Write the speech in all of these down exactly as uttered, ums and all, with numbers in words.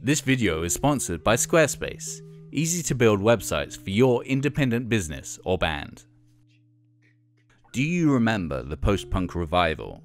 This video is sponsored by Squarespace, easy to build websites for your independent business or band. Do you remember the post-punk revival?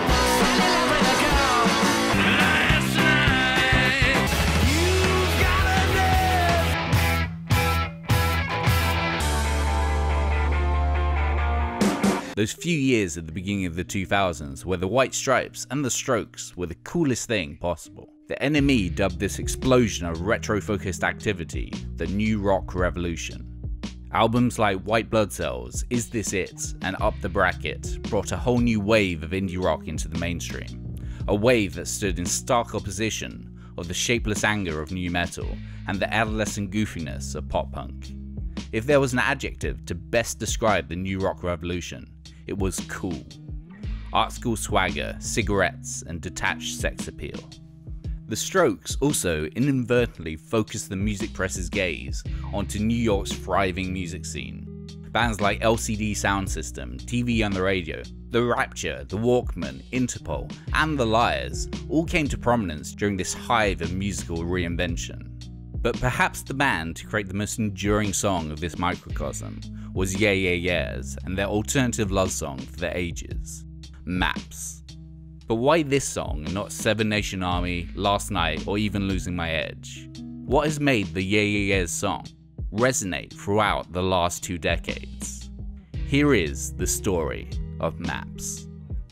Those few years at the beginning of the two thousands where the White Stripes and the Strokes were the coolest thing possible. The N M E dubbed this explosion of retro-focused activity the New Rock Revolution. Albums like White Blood Cells, Is This It, and Up the Bracket brought a whole new wave of indie rock into the mainstream. A wave that stood in stark opposition of the shapeless anger of nu metal and the adolescent goofiness of pop punk. If there was an adjective to best describe the New Rock Revolution, it was cool. Art school swagger, cigarettes, and detached sex appeal. The Strokes also inadvertently focused the music press's gaze onto New York's thriving music scene. Bands like L C D Soundsystem, T V on the Radio, the Rapture, the Walkmen, Interpol, and The Liars all came to prominence during this hive of musical reinvention. But perhaps the band to create the most enduring song of this microcosm was Yeah Yeah Yeahs and their alternative love song for the ages, Maps. But why this song and not Seven Nation Army, Last Night, or even Losing My Edge? What has made the Yeah Yeah Yeahs song resonate throughout the last two decades? Here is the story of Maps.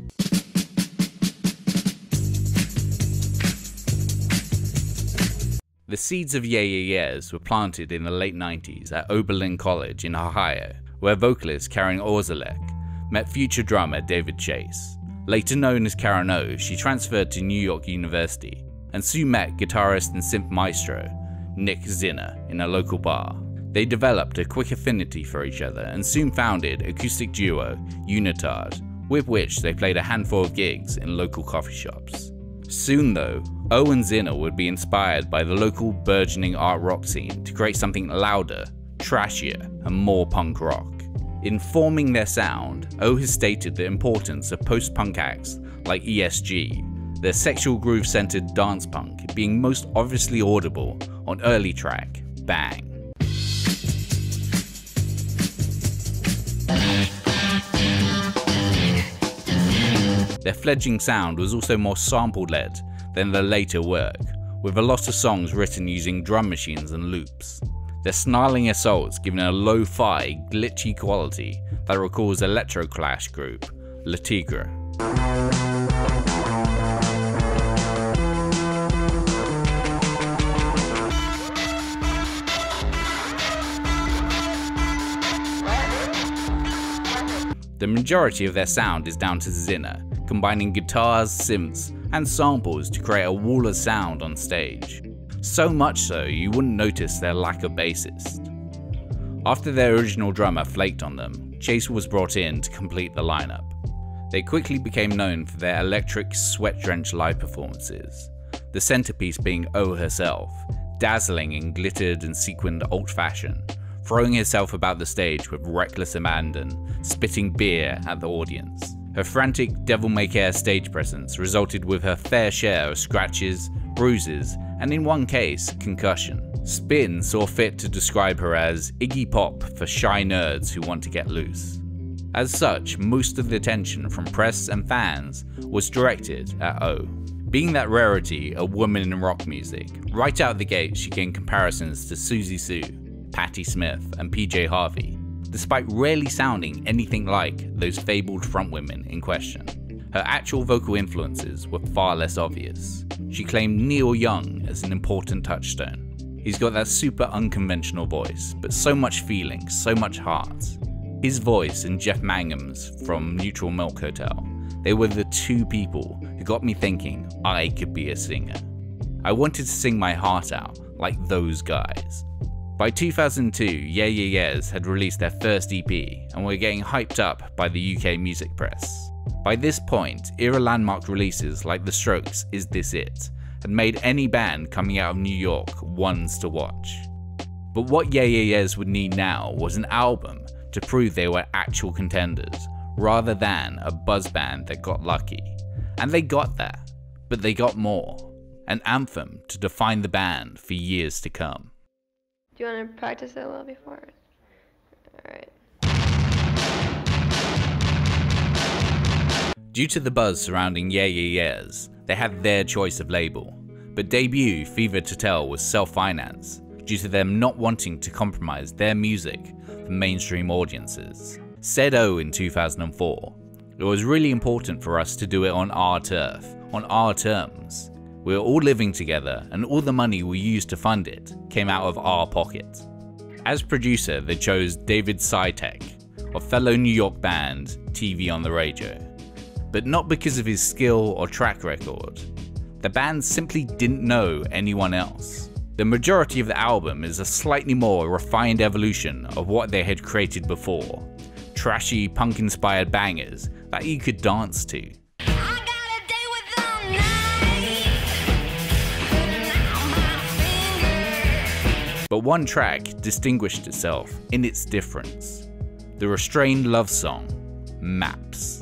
The seeds of Yeah Yeah Yeahs were planted in the late nineties at Oberlin College in Ohio, where vocalist Karen Orzelek met future drummer David Chase. Later known as Karen O, she transferred to New York University and soon met guitarist and synth maestro Nick Zinner in a local bar. They developed a quick affinity for each other and soon founded acoustic duo Unitard, with which they played a handful of gigs in local coffee shops. Soon though, O and Zinner would be inspired by the local burgeoning art rock scene to create something louder, trashier, and more punk rock. In forming their sound, O has stated the importance of post-punk acts like E S G, their sexual groove-centered dance punk being most obviously audible on early track Bang. Their fledgling sound was also more sample-led than their later work, with a lot of songs written using drum machines and loops. Their snarling assaults given a lo-fi, glitchy quality that recalls electro-clash group Le Tigre. The majority of their sound is down to Zinner, combining guitars, synths, and samples to create a wall of sound on stage. So much so you wouldn't notice their lack of bassist. After their original drummer flaked on them, Chase was brought in to complete the lineup. They quickly became known for their electric, sweat-drenched live performances, the centerpiece being O herself, dazzling in glittered and sequined alt fashion, throwing herself about the stage with reckless abandon, spitting beer at the audience. Her frantic devil-may-care stage presence resulted with her fair share of scratches, bruises, and in one case, concussion. Spin saw fit to describe her as Iggy Pop for shy nerds who want to get loose. As such, most of the attention from press and fans was directed at O. Being that rarity, a woman in rock music, right out the gate she gained comparisons to Susie Sue, Patti Smith, and P J Harvey, despite rarely sounding anything like those fabled frontwomen in question. Her actual vocal influences were far less obvious. She claimed Neil Young as an important touchstone. He's got that super unconventional voice, but so much feeling, so much heart. His voice and Jeff Mangum's from Neutral Milk Hotel, they were the two people who got me thinking I could be a singer. I wanted to sing my heart out like those guys. By two thousand two, Yeah Yeah Yeahs had released their first E P and were getting hyped up by the U K music press. By this point, era landmark releases like The Strokes' Is This It had made any band coming out of New York ones to watch. But what Yeah Yeah Yeahs would need now was an album to prove they were actual contenders, rather than a buzz band that got lucky. And they got that, but they got more. an anthem to define the band for years to come. Do you want to practice it a little before? Alright. Due to the buzz surrounding Yeah Yeah Yeahs, they had their choice of label, but debut Fever to Tell was self-financed due to them not wanting to compromise their music for mainstream audiences. Said O in two thousand four, "It was really important for us to do it on our turf, on our terms. We were all living together and all the money we used to fund it came out of our pocket." As producer, they chose David Sitek of fellow New York band T V on the Radio, but not because of his skill or track record. The band simply didn't know anyone else. The majority of the album is a slightly more refined evolution of what they had created before, trashy punk-inspired bangers that you could dance to. But one track distinguished itself in its difference: the restrained love song, Maps.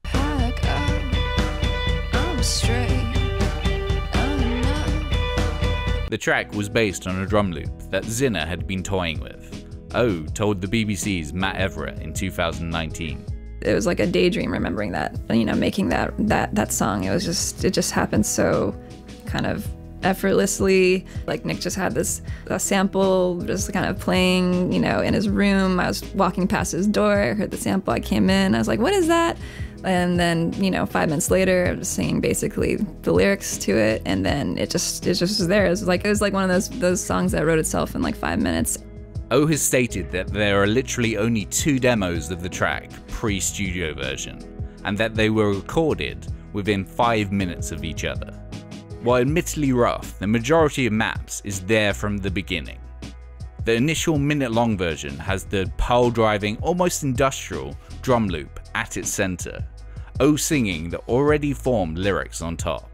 The track was based on a drum loop that Zinner had been toying with. O told the B B C's Matt Everett in two thousand nineteen. It was like a daydream remembering that, you know, making that that that song. It was just, it just happened so kind of effortlessly. Like Nick just had this a sample just kind of playing, you know, in his room. I was walking past his door, I heard the sample, I came in, I was like, what is that? And then, you know, five minutes later, I was singing basically the lyrics to it, and then it just it just was there. It was like it was like one of those those songs that wrote itself in like five minutes. O has stated that there are literally only two demos of the track pre-studio version, and that they were recorded within five minutes of each other. While admittedly rough, the majority of Maps is there from the beginning. The initial minute-long version has the pile-driving, almost industrial drum loop at its center, O singing the already formed lyrics on top.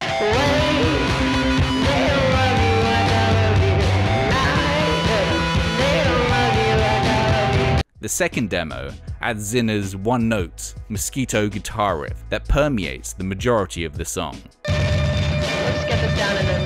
The second demo adds Zinner's one-note, mosquito guitar riff that permeates the majority of the song. Let's get this down and then...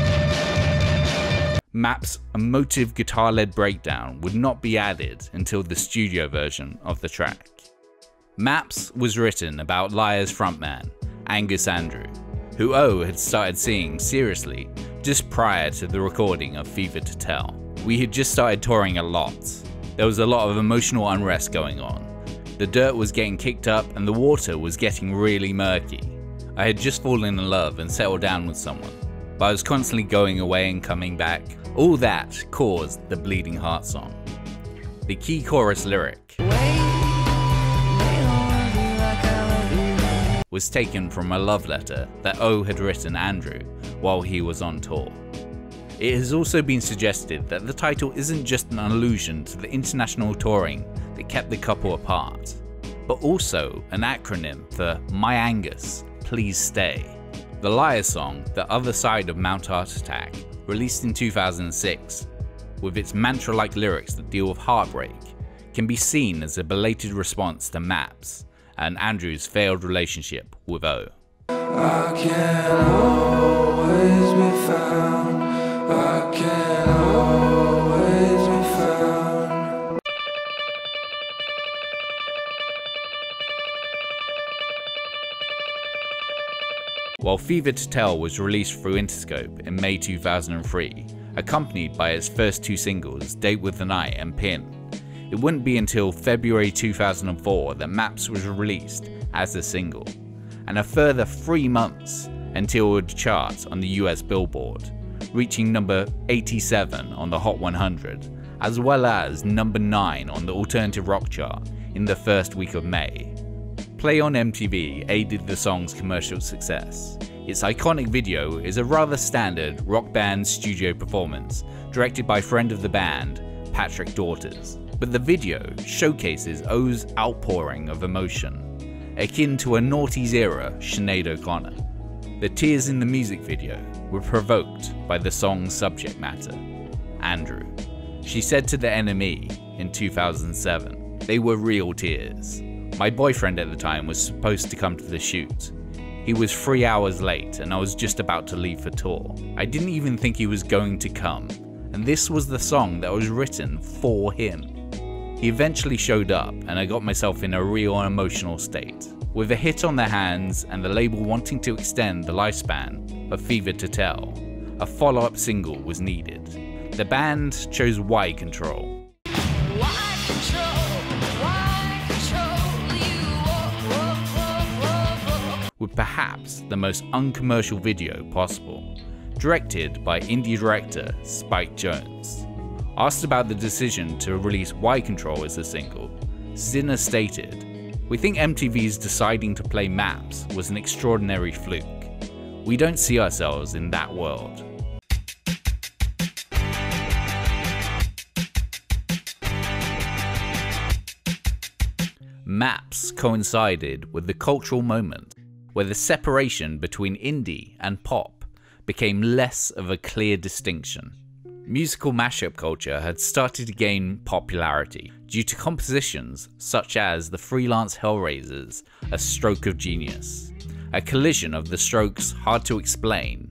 Maps' emotive guitar-led breakdown would not be added until the studio version of the track. Maps was written about Liars frontman Angus Andrew, who O had started seeing seriously just prior to the recording of Fever to Tell. We had just started touring a lot. There was a lot of emotional unrest going on. The dirt was getting kicked up and the water was getting really murky. I had just fallen in love and settled down with someone, but I was constantly going away and coming back. All that caused the Bleeding Heart song. The key chorus lyric was taken from a love letter that O had written Andrew while he was on tour. It has also been suggested that the title isn't just an allusion to the international touring that kept the couple apart, but also an acronym for My Angus, Please Stay. The Liars song, The Other Side of Mount Heart Attack, released in two thousand six, with its mantra-like lyrics that deal with heartbreak, can be seen as a belated response to Maps and Andrew's failed relationship with O. I can always be found. I can always be found. While Fever to Tell was released through Interscope in May two thousand three, accompanied by its first two singles, Date with the Night and Pin, it wouldn't be until February two thousand four that Maps was released as a single, and a further three months until it would chart on the U S Billboard, reaching number eighty-seven on the Hot one hundred, as well as number nine on the alternative rock chart in the first week of May. Play on M T V aided the song's commercial success. Its iconic video is a rather standard rock band studio performance, directed by friend of the band, Patrick Daughters. But the video showcases O's outpouring of emotion, akin to a noughties era Sinead O'Connor. The tears in the music video were provoked by the song's subject matter, Andrew. She said to the N M E in two thousand seven, "They were real tears. My boyfriend at the time was supposed to come to the shoot. He was three hours late and I was just about to leave for tour. I didn't even think he was going to come, and this was the song that was written for him. He eventually showed up and I got myself in a real emotional state. With a hit on their hands and the label wanting to extend the lifespan of Fever to Tell, a follow-up single was needed. The band chose Y Control. Why control? Why control you? Whoa, whoa, whoa, whoa. With perhaps the most uncommercial video possible, directed by indie director Spike Jonze. Asked about the decision to release Y Control as a single, Zinner stated, "We think M T V's deciding to play Maps was an extraordinary fluke. We don't see ourselves in that world." Maps coincided with the cultural moment where the separation between indie and pop became less of a clear distinction. Musical mashup culture had started to gain popularity due to compositions such as the freelance Hellraisers' A Stroke of Genius, a collision of the Strokes' Hard to Explain,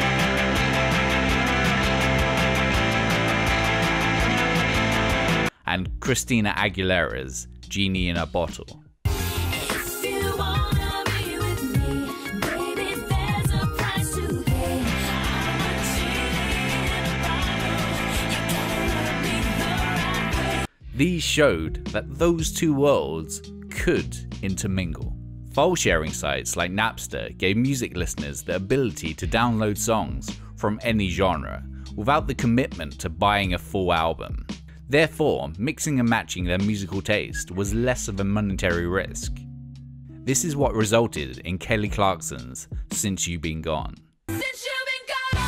and Christina Aguilera's Genie in a Bottle. If you wanna be with me, baby, there's a price to pay. I'm a genie in a bottle. You gotta love me the right way. These showed that those two worlds could intermingle. File sharing sites like Napster gave music listeners the ability to download songs from any genre without the commitment to buying a full album. Therefore, mixing and matching their musical taste was less of a monetary risk. This is what resulted in Kelly Clarkson's Since You've Been Gone. Since you've been gone,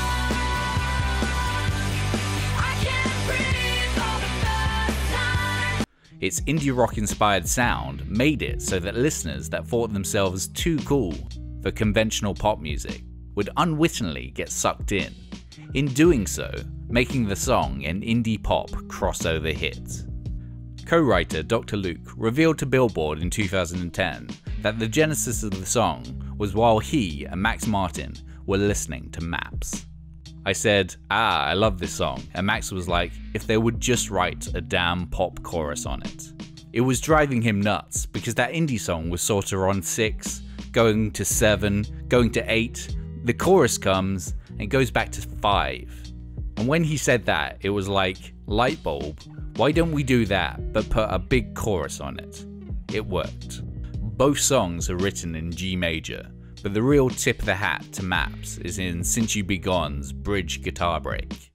I can't breathe for the first time. Its indie rock inspired sound made it so that listeners that thought themselves too cool for conventional pop music would unwittingly get sucked in. In doing so, making the song an indie pop crossover hit. Co-writer Doctor Luke revealed to Billboard in two thousand ten that the genesis of the song was while he and Max Martin were listening to Maps. I said, "Ah, I love this song," and Max was like, "If they would just write a damn pop chorus on it." It was driving him nuts because that indie song was sort of on six, going to seven, going to eight, the chorus comes and goes back to five. And when he said that, it was like, light bulb, why don't we do that but put a big chorus on it? It worked. Both songs are written in G major, but the real tip of the hat to Maps is in Since You Be Gone's bridge guitar break.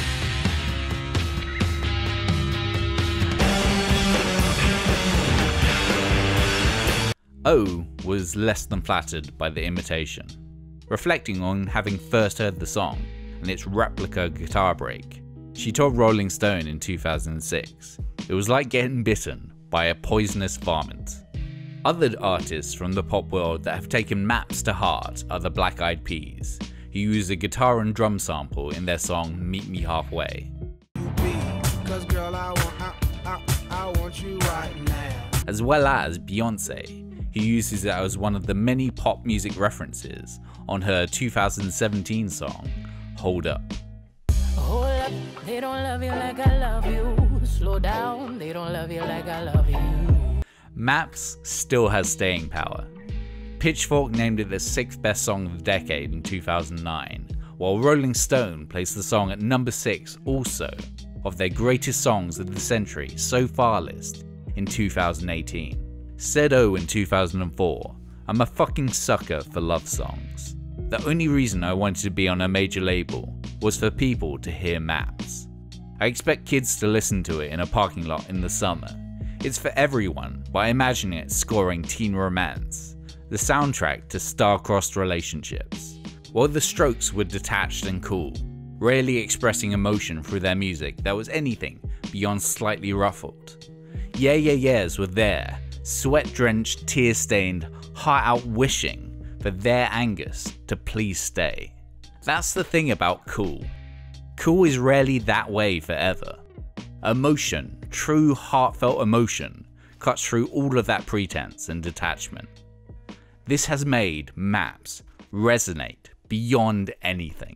O was less than flattered by the imitation. Reflecting on having first heard the song and its replica guitar break, she told Rolling Stone in two thousand six, "It was like getting bitten by a poisonous varmint." Other artists from the pop world that have taken Maps to heart are the Black Eyed Peas, who use a guitar and drum sample in their song Meet Me Halfway. Cause girl, I want, I, I, I want you right now. As well as Beyonce, who uses it as one of the many pop music references on her two thousand seventeen song, Hold Up. Hold up, they don't love you like I love you. Slow down, they don't love you like I love you. Maps still has staying power. Pitchfork named it the sixth best song of the decade in two thousand nine, while Rolling Stone placed the song at number six also of their greatest songs of the century so far list in two thousand eighteen. Said O in two thousand four, "I'm a fucking sucker for love songs. The only reason I wanted to be on a major label was for people to hear Maps. I expect kids to listen to it in a parking lot in the summer. It's for everyone, but I imagine it scoring teen romance, the soundtrack to star-crossed relationships." While the Strokes were detached and cool, rarely expressing emotion through their music that was anything beyond slightly ruffled, Yeah Yeah Yeahs were there, sweat-drenched, tear-stained, heart-out wishing for their Angus to please stay. That's the thing about cool. Cool is rarely that way forever. Emotion, true heartfelt emotion, cuts through all of that pretense and detachment. This has made maps resonate beyond anything.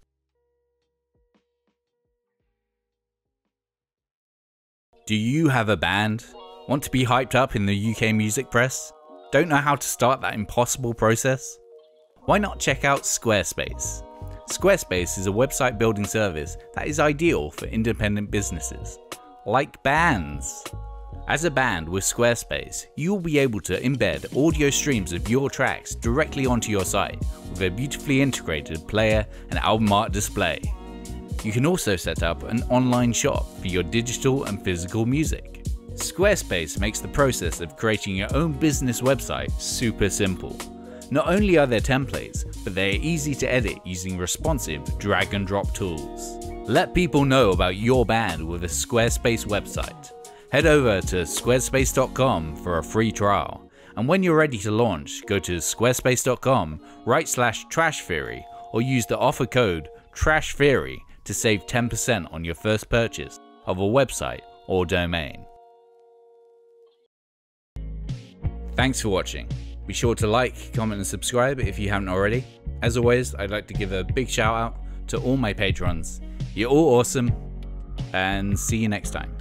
Do you have a band? Want to be hyped up in the U K music press? Don't know how to start that impossible process? Why not check out Squarespace? Squarespace is a website building service that is ideal for independent businesses, like bands. As a band with Squarespace, you will be able to embed audio streams of your tracks directly onto your site with a beautifully integrated player and album art display. You can also set up an online shop for your digital and physical music. Squarespace makes the process of creating your own business website super simple. Not only are there templates, but they are easy to edit using responsive drag and drop tools. Let people know about your band with a Squarespace website. Head over to squarespace dot com for a free trial, and when you're ready to launch, go to squarespace dot com right slash trash theory or use the offer code trash theory to save ten percent on your first purchase of a website or domain. Thanks for watching. Be sure to like, comment and subscribe if you haven't already. As always, I'd like to give a big shout out to all my patrons. You're all awesome, and see you next time.